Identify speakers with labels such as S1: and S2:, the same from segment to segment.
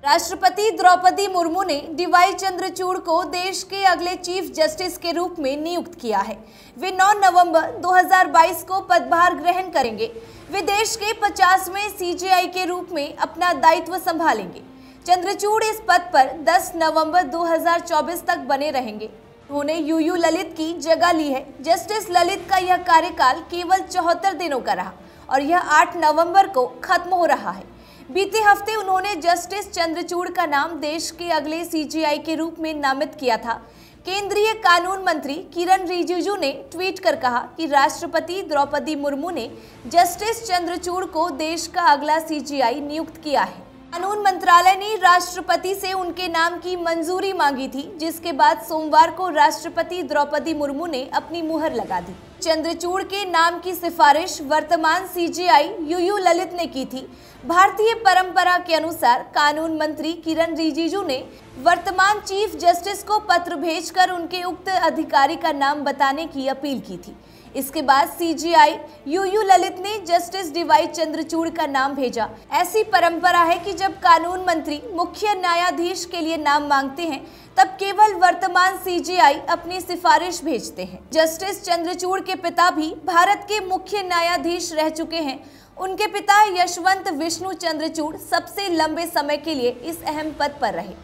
S1: राष्ट्रपति द्रौपदी मुर्मू ने डीवाई चंद्रचूड़ को देश के अगले चीफ जस्टिस के रूप में नियुक्त किया है। वे 9 नवंबर 2022 को पदभार ग्रहण करेंगे। वे देश के 50वें सीजेआई के रूप में अपना दायित्व संभालेंगे। चंद्रचूड़ इस पद पर 10 नवंबर 2024 तक बने रहेंगे। उन्होंने यूयू ललित की जगह ली है। जस्टिस ललित का यह कार्यकाल केवल 74 दिनों का रहा और यह 8 नवंबर को खत्म हो रहा है। बीते हफ्ते उन्होंने जस्टिस चंद्रचूड़ का नाम देश के अगले सीजेआई के रूप में नामित किया था। केंद्रीय कानून मंत्री किरण रिजिजू ने ट्वीट कर कहा कि राष्ट्रपति द्रौपदी मुर्मू ने जस्टिस चंद्रचूड़ को देश का अगला सीजेआई नियुक्त किया है। कानून मंत्रालय ने राष्ट्रपति से उनके नाम की मंजूरी मांगी थी, जिसके बाद सोमवार को राष्ट्रपति द्रौपदी मुर्मू ने अपनी मुहर लगा दी। चंद्रचूड़ के नाम की सिफारिश वर्तमान सीजेआई यूयू ललित ने की थी। भारतीय परंपरा के अनुसार कानून मंत्री किरण रिजिजू ने वर्तमान चीफ जस्टिस को पत्र भेजकर उनके उक्त अधिकारी का नाम बताने की अपील की थी। इसके बाद सीजेआई यूयू ललित ने जस्टिस डीवाई चंद्रचूड़ का नाम भेजा। ऐसी परंपरा है कि जब कानून मंत्री मुख्य न्यायाधीश के लिए नाम मांगते हैं, तब केवल वर्तमान सीजेआई अपनी सिफारिश भेजते हैं। जस्टिस चंद्रचूड़ के पिता भी भारत के मुख्य न्यायाधीश रह चुके हैं। उनके पिता यशवंत विष्णु चंद्रचूड़ सबसे लंबे समय के लिए इस अहम पद पर रहे।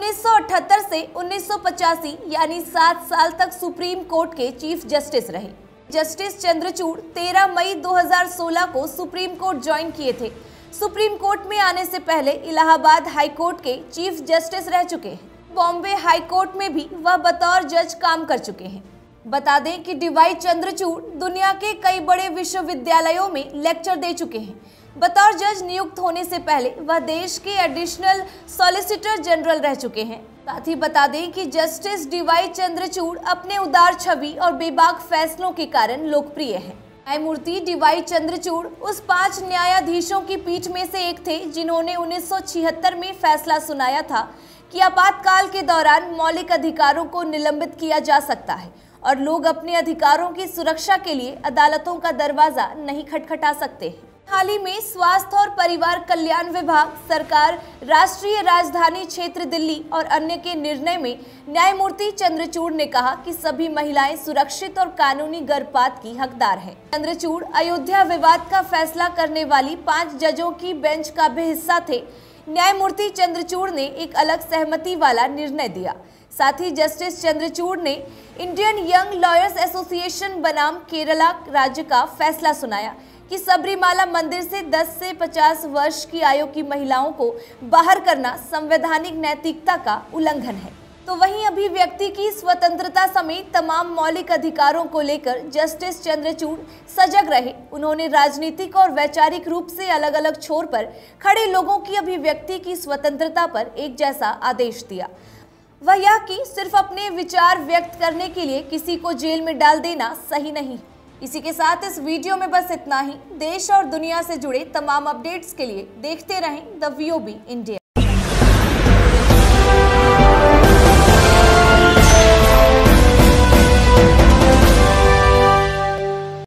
S1: 1978 से 1985 यानी 7 साल तक सुप्रीम कोर्ट के चीफ जस्टिस रहे। जस्टिस चंद्रचूड़ 13 मई 2016 को सुप्रीम कोर्ट ज्वाइन किए थे। सुप्रीम कोर्ट में आने से पहले इलाहाबाद हाई कोर्ट के चीफ जस्टिस रह चुके हैं। बॉम्बे हाई कोर्ट में भी वह बतौर जज काम कर चुके हैं। बता दें कि डीवाई चंद्रचूड़ दुनिया के कई बड़े विश्वविद्यालयों में लेक्चर दे चुके हैं। बतौर जज नियुक्त होने से पहले वह देश के एडिशनल सॉलिसिटर जनरल रह चुके हैं। साथ ही बता दें कि जस्टिस डीवाई चंद्रचूड़ अपने उदार छवि और बेबाक फैसलों के कारण लोकप्रिय हैं। न्यायमूर्ति डीवाई चंद्रचूड़ उस 5 न्यायाधीशों की पीठ में से एक थे जिन्होंने 1976 में फैसला सुनाया था कि आपातकाल के दौरान मौलिक अधिकारों को निलंबित किया जा सकता है और लोग अपने अधिकारों की सुरक्षा के लिए अदालतों का दरवाजा नहीं खटखटा सकते। हाल ही में स्वास्थ्य और परिवार कल्याण विभाग, सरकार, राष्ट्रीय राजधानी क्षेत्र दिल्ली और अन्य के निर्णय में न्यायमूर्ति चंद्रचूड़ ने कहा कि सभी महिलाएं सुरक्षित और कानूनी गर्भपात की हकदार हैं। चंद्रचूड़ अयोध्या विवाद का फैसला करने वाली 5 जजों की बेंच का भी हिस्सा थे। न्यायमूर्ति चंद्रचूड़ ने एक अलग सहमति वाला निर्णय दिया। साथ ही जस्टिस चंद्रचूड़ ने इंडियन यंग लॉयर्स एसोसिएशन बनाम केरला राज्य का फैसला सुनाया कि सबरीमाला मंदिर से 10 से 50 वर्ष की आयु की महिलाओं को बाहर करना संवैधानिक नैतिकता का उल्लंघन है। तो वहीं अभिव्यक्ति की स्वतंत्रता समेत तमाम मौलिक अधिकारों को लेकर जस्टिस चंद्रचूड़ सजग रहे। उन्होंने राजनीतिक और वैचारिक रूप से अलग अलग छोर पर खड़े लोगों की अभिव्यक्ति की स्वतंत्रता पर एक जैसा आदेश दिया। वह यह कि सिर्फ अपने विचार व्यक्त करने के लिए किसी को जेल में डाल देना सही नहीं। इसी के साथ इस वीडियो में बस इतना ही। देश और दुनिया से जुड़े तमाम अपडेट्स के लिए देखते रहें द VOB इंडिया।